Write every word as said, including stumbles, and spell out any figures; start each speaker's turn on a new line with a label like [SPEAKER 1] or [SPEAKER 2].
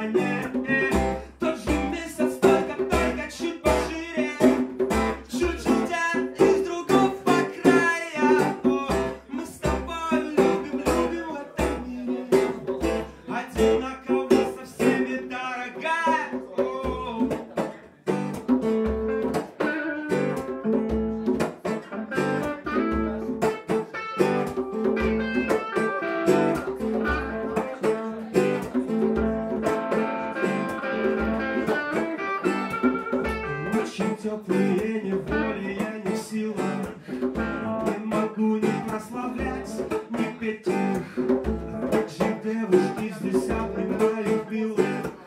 [SPEAKER 1] внимание. Тот же месяц, только, только чуть пошире, чуть-чуть из другого края. О, мы с тобой любим, любим в этом мире, одинаково со всеми, дорогая. О. Очень теплые неволи, я не в силах, не могу ни прославлять, ни петь их. Как же девушки здесь обнимают милых.